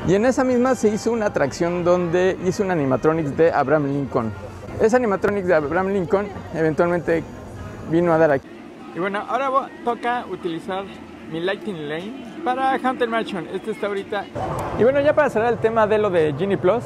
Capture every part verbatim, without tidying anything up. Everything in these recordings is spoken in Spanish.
Y en esa misma se hizo una atracción donde hizo un animatronics de Abraham Lincoln. Ese animatronics de Abraham Lincoln eventualmente vino a dar aquí. Y bueno, ahora toca utilizar mi Lightning Lane para Haunted Mansion. Este está ahorita. Y bueno, ya para cerrar el tema de lo de Genie Plus.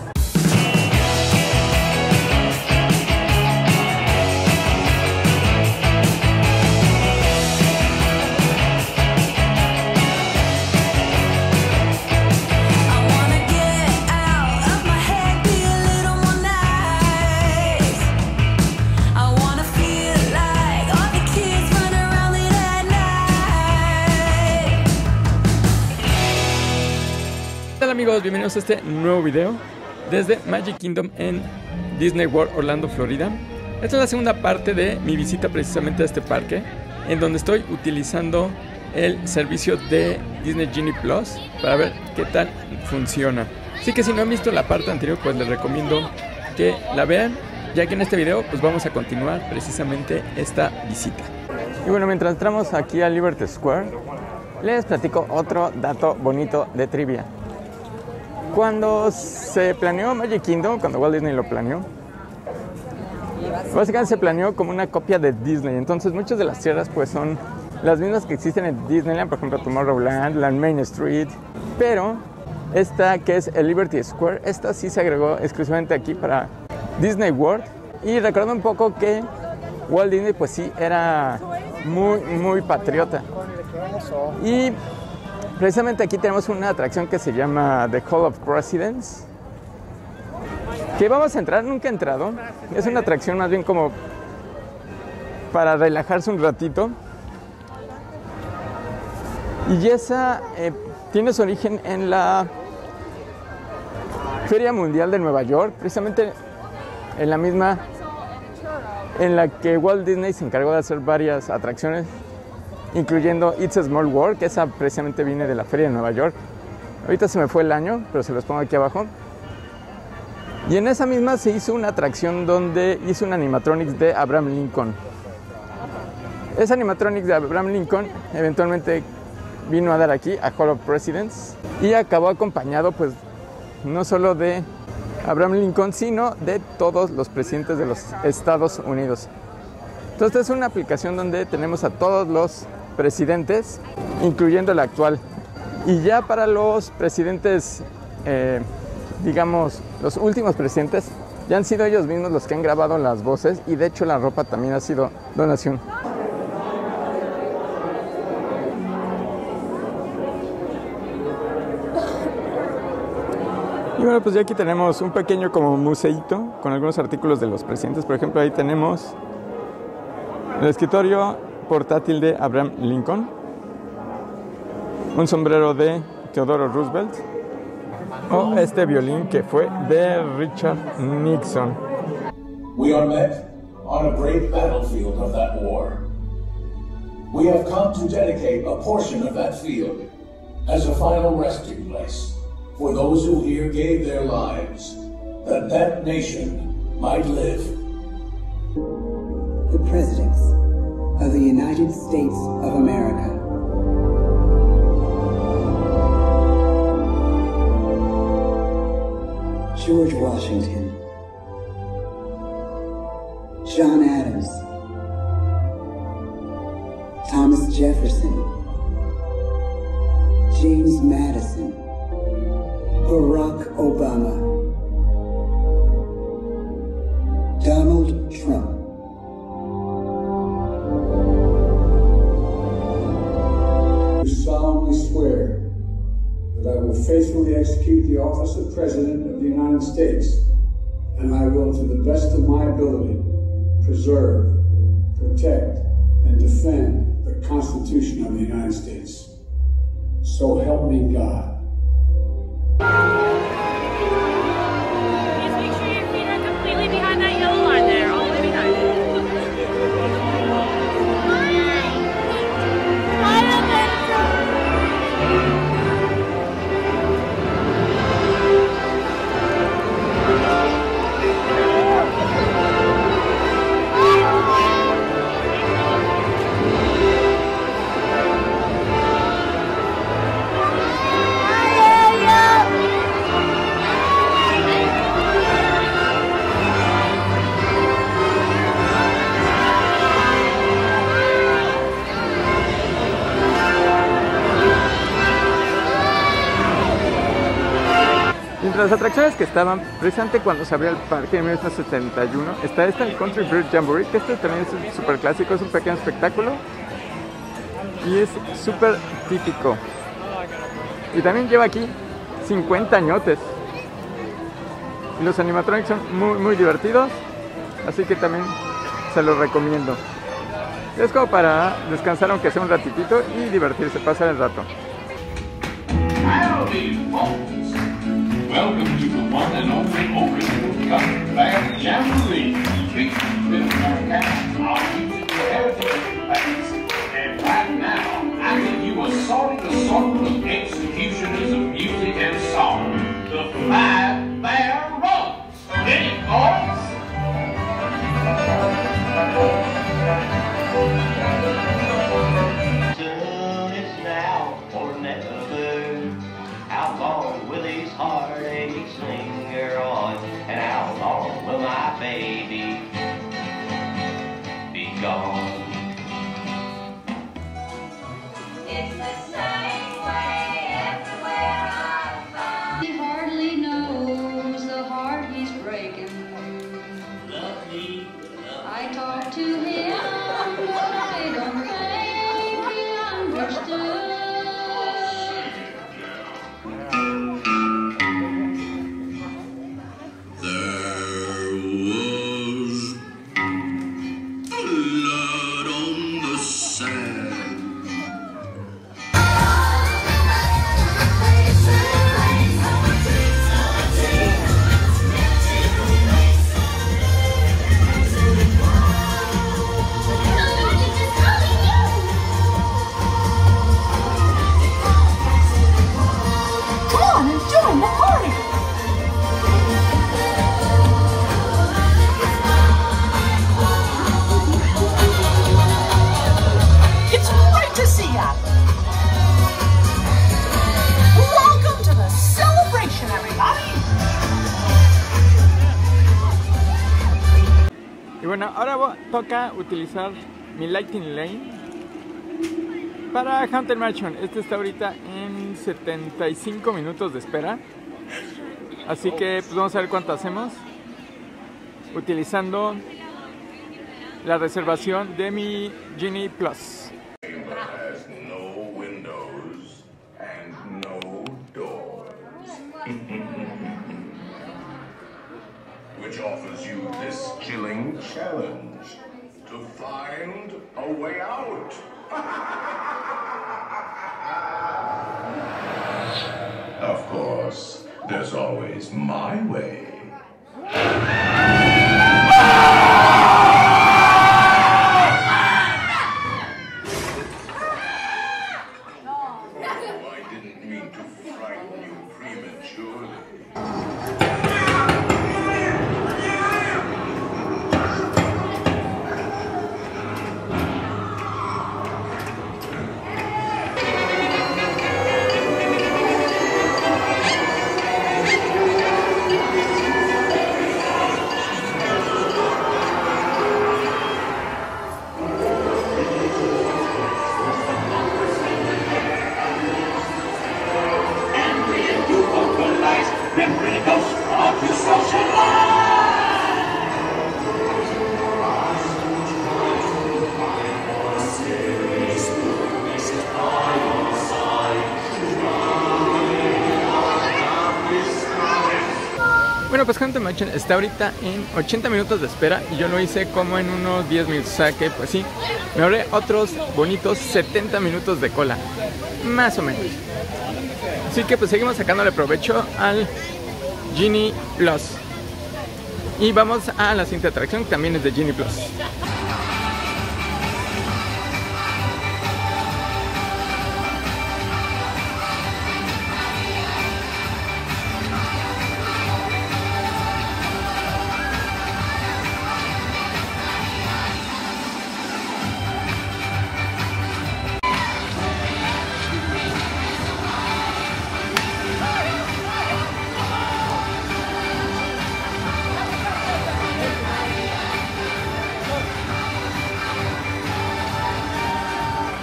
Hola amigos, bienvenidos a este nuevo video desde Magic Kingdom en Disney World Orlando, Florida. Esta es la segunda parte de mi visita precisamente a este parque, en donde estoy utilizando el servicio de Disney Genie Plus para ver qué tal funciona. Así que si no han visto la parte anterior, pues les recomiendo que la vean, ya que en este video pues vamos a continuar precisamente esta visita. Y bueno, mientras entramos aquí a Liberty Square, les platico otro dato bonito de trivia. Cuando se planeó Magic Kingdom, cuando Walt Disney lo planeó, básicamente se planeó como una copia de Disney. Entonces muchas de las tierras pues son las mismas que existen en Disneyland, por ejemplo Tomorrowland, la Main Street. Pero esta, que es el Liberty Square, esta sí se agregó exclusivamente aquí para Disney World. Y recordando un poco que Walt Disney pues sí era muy muy patriota. Y precisamente aquí tenemos una atracción que se llama The Hall of Presidents, que vamos a entrar, nunca he entrado. Es una atracción más bien como para relajarse un ratito. Y esa eh, tiene su origen en la Feria Mundial de Nueva York, precisamente en la misma en la que Walt Disney se encargó de hacer varias atracciones, incluyendo It's a Small World, que esa precisamente viene de la Feria de Nueva York. Ahorita se me fue el año, pero se los pongo aquí abajo. Y en esa misma se hizo una atracción donde hizo un animatronics de Abraham Lincoln. Ese animatronics de Abraham Lincoln eventualmente vino a dar aquí a Hall of Presidents y acabó acompañado pues no solo de Abraham Lincoln, sino de todos los presidentes de los Estados Unidos. Entonces es una aplicación donde tenemos a todos los presidentes, incluyendo el actual. Y ya para los presidentes, eh, digamos, los últimos presidentes, ya han sido ellos mismos los que han grabado las voces, y de hecho la ropa también ha sido donación. Y bueno, pues ya aquí tenemos un pequeño como museíto con algunos artículos de los presidentes. Por ejemplo, ahí tenemos el escritorio portátil de Abraham Lincoln, un sombrero de Theodore Roosevelt, o este violín que fue de Richard Nixon. We are met on a great battlefield of that war. We have come to dedicate a portion of that field as a final resting place for those who here gave their lives, that that nation might live. The Presidents of the United States of America. George Washington, John Adams, Thomas Jefferson, James Madison, Barack Obama, Donald Trump. I solemnly swear that I will faithfully execute the office of President of the United States, and I will, to the best of my ability, preserve, protect, and defend the Constitution of the United States. So help me God. Please make sure your feet are completely behind that yellow line there, all the way behind it. entre las atracciones que estaban precisamente cuando se abrió el parque en mil novecientos setenta y uno está esta, el Country Bear Jamboree, que este también es súper clásico, es un pequeño espectáculo y es súper típico. Y también lleva aquí cincuenta añotes. Y los animatronics son muy, muy divertidos, así que también se los recomiendo. Es como para descansar aunque sea un ratitito y divertirse, pasar el rato. Howdy, folks. Welcome to the one and only Open Country Bear Jamboree, featuring Bill Americana, our music heritage bands. And right now, I give you a sorting assortment of executioners of music and song. The Five Bear Runs. Get it, boys? Soon it's now or never. How long will these heartaches linger on? And how long will my baby be gone? It's the same way everywhere I find. He hardly knows the heart he's breaking. I talked to him, but I don't think he understood. There was blood on the sand. Y bueno, ahora toca utilizar mi Lightning Lane para Haunted Mansion. Este está ahorita en setenta y cinco minutos de espera. Así que pues vamos a ver cuánto hacemos utilizando la reservación de mi Genie Plus. Which offers you this chilling challenge to find a way out. Of course, there's always my way. I didn't mean to frighten you prematurely. Bueno, pues Haunted Mansion está ahorita en ochenta minutos de espera y yo lo hice como en unos diez minutos, o sea que pues sí, me ahorré otros bonitos setenta minutos de cola, más o menos. Así que pues seguimos sacándole provecho al Genie Plus. Y vamos a la siguiente atracción, que también es de Genie Plus.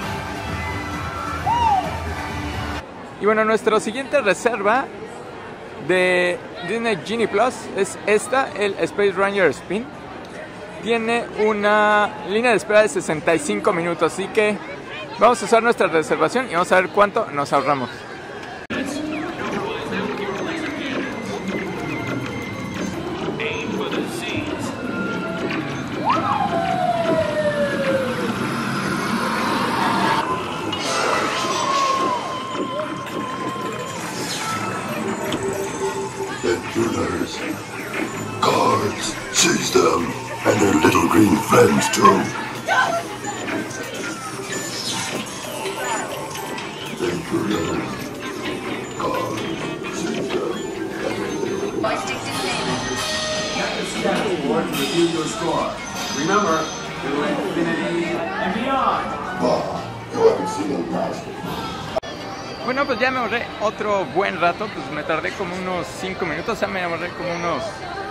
Y bueno, nuestra siguiente reserva de Disney Genie Plus es esta, el Space Ranger Spin. Tiene una línea de espera de sesenta y cinco minutos, así que vamos a usar nuestra reservación y vamos a ver cuánto nos ahorramos. Intruders. Guards, seize them, and their little green friends too. Intruders. Guards, seize them. Captain Scanner Ward to review your score. Remember, to infinity and beyond. Ah, you haven't seen them last. Bueno, pues ya me ahorré otro buen rato, pues me tardé como unos cinco minutos, o sea, me ahorré como unos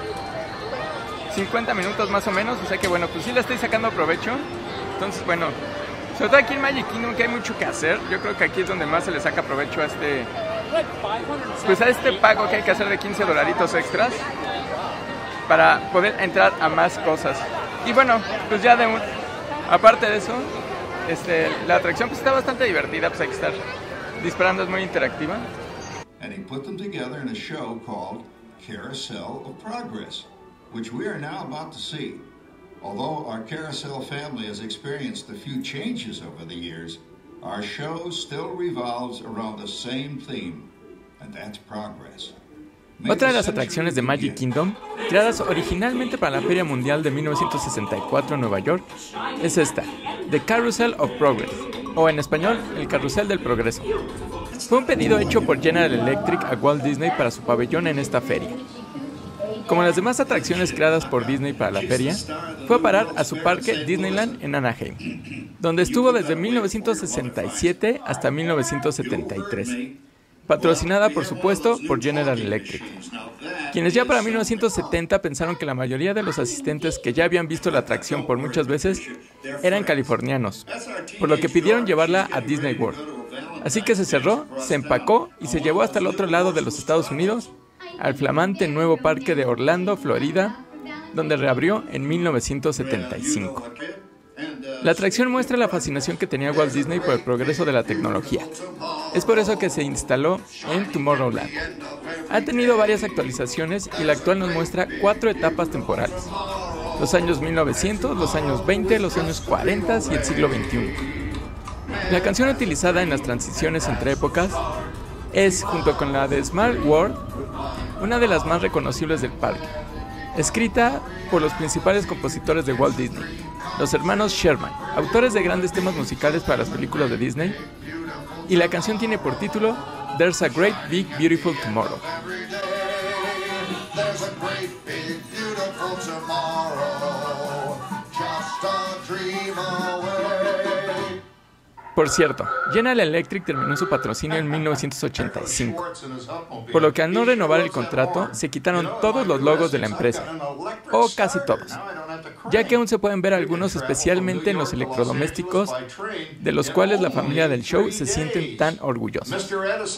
cincuenta minutos más o menos, o sea que bueno, pues sí le estoy sacando provecho. Entonces, bueno, sobre todo aquí en Magic Kingdom, que hay mucho que hacer, yo creo que aquí es donde más se le saca provecho a este, pues a este pago que hay que hacer de quince dolaritos extras para poder entrar a más cosas. Y bueno, pues ya de un, aparte de eso, este, la atracción pues está bastante divertida, pues hay que estar disparando, es muy interactiva. And he put them together in a show called Carousel of Progress, which we are now about to see. Although our Carousel family has experienced a few changes over the years, our show still revolves around the same theme, and that's progress. Otra de las atracciones de Magic Kingdom, creadas originalmente para la Feria Mundial de mil novecientos sesenta y cuatro en Nueva York, es esta, The Carousel of Progress, o en español, el Carrusel del Progreso. Fue un pedido hecho por General Electric a Walt Disney para su pabellón en esta feria. Como las demás atracciones creadas por Disney para la feria, fue a parar a su parque Disneyland en Anaheim, donde estuvo desde mil novecientos sesenta y siete hasta mil novecientos setenta y tres. Patrocinada por supuesto por General Electric, quienes ya para mil novecientos setenta pensaron que la mayoría de los asistentes que ya habían visto la atracción por muchas veces eran californianos, por lo que pidieron llevarla a Disney World. Así que se cerró, se empacó y se llevó hasta el otro lado de los Estados Unidos, al flamante nuevo parque de Orlando, Florida, donde reabrió en mil novecientos setenta y cinco. La atracción muestra la fascinación que tenía Walt Disney por el progreso de la tecnología. Es por eso que se instaló en Tomorrowland. Ha tenido varias actualizaciones y la actual nos muestra cuatro etapas temporales: los años mil novecientos, los años veinte, los años cuarenta y el siglo veintiuno. La canción utilizada en las transiciones entre épocas es, junto con la de Smart World, una de las más reconocibles del parque, escrita por los principales compositores de Walt Disney, los hermanos Sherman, autores de grandes temas musicales para las películas de Disney, y la canción tiene por título There's a Great Big Beautiful Tomorrow. Por cierto, General Electric terminó su patrocinio en mil novecientos ochenta y cinco, por lo que al no renovar el contrato se quitaron todos los logos de la empresa, o casi todos, ya que aún se pueden ver algunos, especialmente en los electrodomésticos, de los cuales la familia del show se sienten tan orgullosos.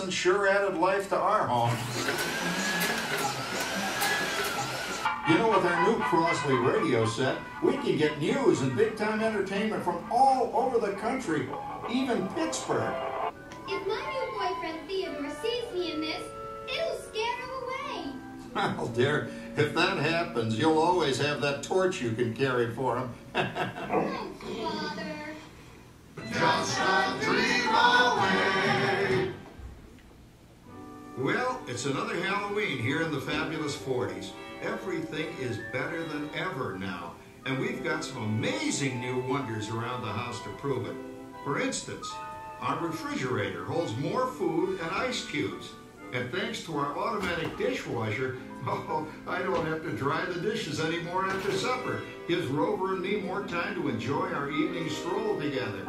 You know, with our new Crossley radio set, we can get news and big-time entertainment from all over the country, even Pittsburgh. If my new boyfriend Theodore sees me in this, it'll scare him away. Well, dear, if that happens, you'll always have that torch you can carry for him. Thanks, Father. Just a dream away. Well, it's another Halloween here in the fabulous forties. Everything is better than ever now, and we've got some amazing new wonders around the house to prove it. For instance, our refrigerator holds more food and ice cubes. And thanks to our automatic dishwasher, oh, I don't have to dry the dishes anymore after supper. Gives Rover and me more time to enjoy our evening stroll together.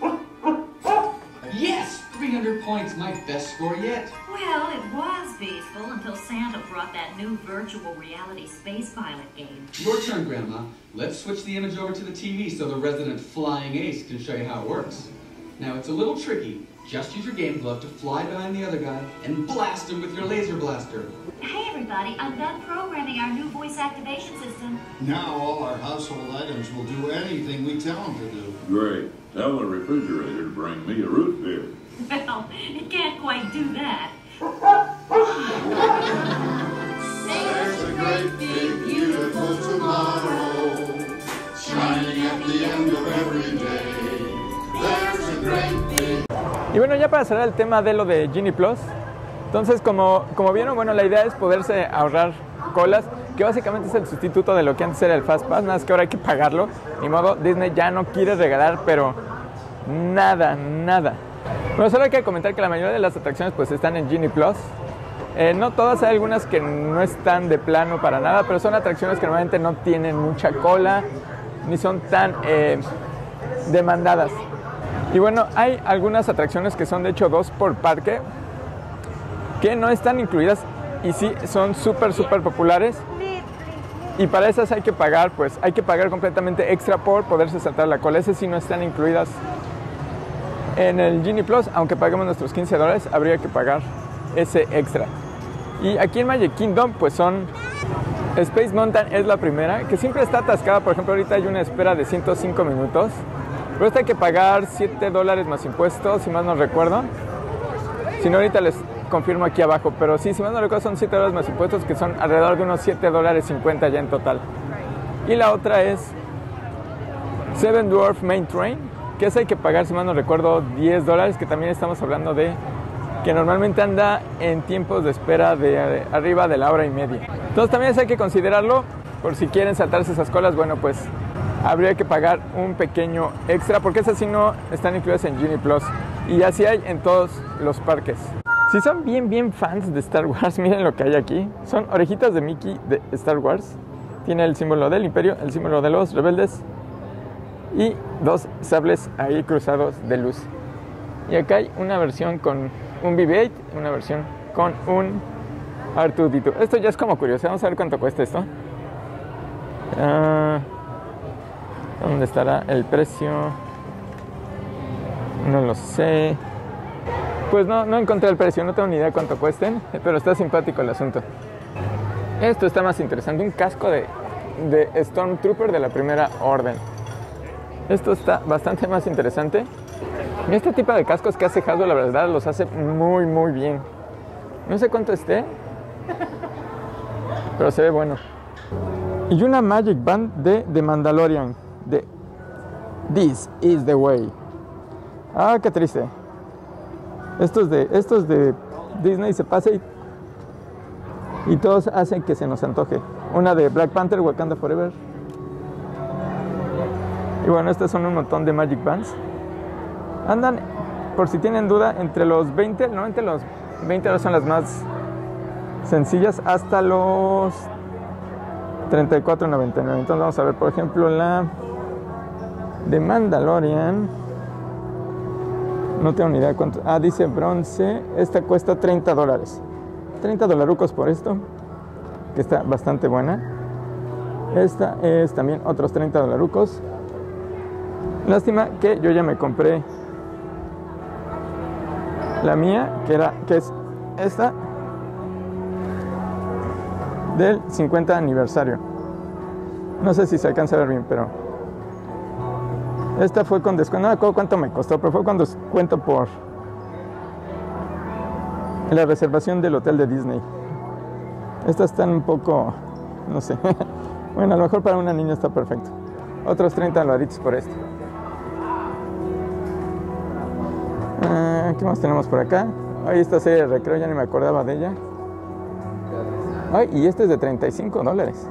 Yes! three hundred points, my best score yet. Well, it was peaceful until Santa brought that new virtual reality space pilot game. Your turn, Grandma. Let's switch the image over to the T V so the resident flying ace can show you how it works. Now, it's a little tricky. Just use your game glove to fly behind the other guy and blast him with your laser blaster. Hey everybody, I'm done programming our new voice activation system. Now all our household items will do anything we tell them to do. Great. Tell the refrigerator to bring me a root beer. Well, it can't quite do that. There's a great big beautiful tomorrow, shining at the end of every day. There's a great big... Y bueno, ya para cerrar el tema de lo de Genie Plus, entonces como, como vieron, bueno, la idea es poderse ahorrar colas, que básicamente es el sustituto de lo que antes era el Fast Pass, nada más que ahora hay que pagarlo. Ni modo, Disney ya no quiere regalar, pero nada, nada. Bueno, solo hay que comentar que la mayoría de las atracciones pues están en Genie Plus. Eh, no todas, hay algunas que no están de plano para nada, pero son atracciones que normalmente no tienen mucha cola, ni son tan eh, demandadas. Y bueno, hay algunas atracciones que son de hecho dos por parque, que no están incluidas y sí son súper, súper populares. Y para esas hay que pagar, pues hay que pagar completamente extra por poderse saltar la cola. Esas sí no están incluidas en el Genie Plus, aunque paguemos nuestros quince dólares, habría que pagar ese extra. Y aquí en Magic Kingdom, pues son... Space Mountain es la primera, que siempre está atascada. Por ejemplo, ahorita hay una espera de ciento cinco minutos. Pero esta hay que pagar siete dólares más impuestos, si más no recuerdo. Si no, ahorita les confirmo aquí abajo. Pero sí, si más no recuerdo, son siete dólares más impuestos, que son alrededor de unos siete dólares cincuenta ya en total. Y la otra es Seven Dwarf Main Train, que esa hay que pagar, si más no recuerdo, diez dólares, que también estamos hablando de que normalmente anda en tiempos de espera de arriba de la hora y media. Entonces también eso hay que considerarlo, por si quieren saltarse esas colas, bueno, pues habría que pagar un pequeño extra, porque esas sí no están incluidas en Genie Plus, y así hay en todos los parques. Si son bien, bien fans de Star Wars, miren lo que hay aquí. Son orejitas de Mickey de Star Wars. Tiene el símbolo del Imperio, el símbolo de los rebeldes y dos sables ahí cruzados de luz. Y acá hay una versión con un B B ocho y una versión con un R dos D dos. Esto ya es como curioso, vamos a ver cuánto cuesta esto. Uh, ¿Dónde estará el precio? No lo sé. Pues no, no encontré el precio, no tengo ni idea cuánto cuesten, pero está simpático el asunto. Esto está más interesante, un casco de, de Stormtrooper de la Primera Orden. Esto está bastante más interesante. Y este tipo de cascos que hace Hasbro, la verdad, los hace muy, muy bien. No sé cuánto esté, pero se ve bueno. Y una Magic Band de The Mandalorian, de This is the Way. Ah, qué triste. Estos de, estos de Disney se pasa y, y todos hacen que se nos antoje. Una de Black Panther, Wakanda Forever. Y bueno, estas son un montón de Magic Bands. Andan, por si tienen duda, entre los veinte, normalmente los veinte son las más sencillas, hasta los treinta y cuatro noventa y nueve. Entonces vamos a ver, por ejemplo, la de Mandalorian. No tengo ni idea cuánto. Ah, dice bronce. Esta cuesta treinta dólares. treinta dolarucos por esto, que está bastante buena. Esta es también otros treinta dolarucos. Lástima que yo ya me compré la mía, que era que es esta del cincuenta aniversario. No sé si se alcanza a ver bien, pero esta fue con descuento. No me acuerdo cuánto me costó, pero fue con descuento por la reservación del hotel de Disney. Estas están un poco, no sé. Bueno, a lo mejor para una niña está perfecto. Otros treinta dolaritos por esto. Ah, ¿qué más tenemos por acá? Ay, esta serie de recreo, ya ni me acordaba de ella. Ay, y este es de treinta y cinco dólares.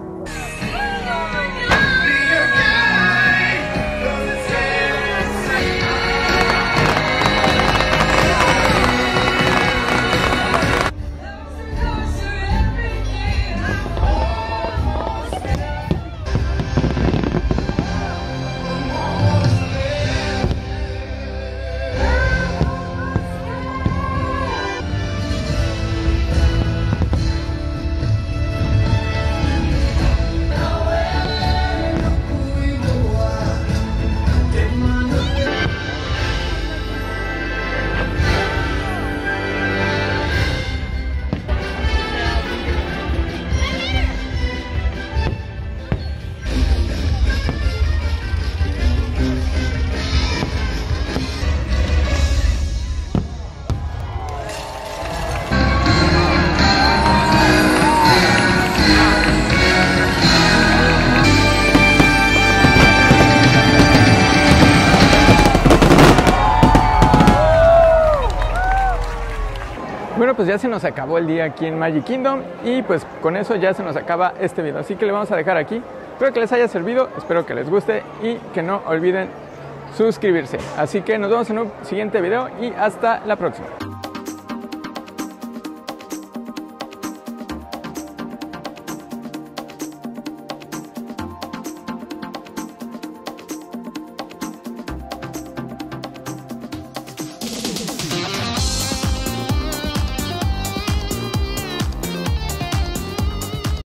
pues ya se nos acabó el día aquí en Magic Kingdom y pues con eso ya se nos acaba este video. Así que le vamos a dejar aquí. Espero que les haya servido, espero que les guste y que no olviden suscribirse. Así que nos vemos en un siguiente video y hasta la próxima.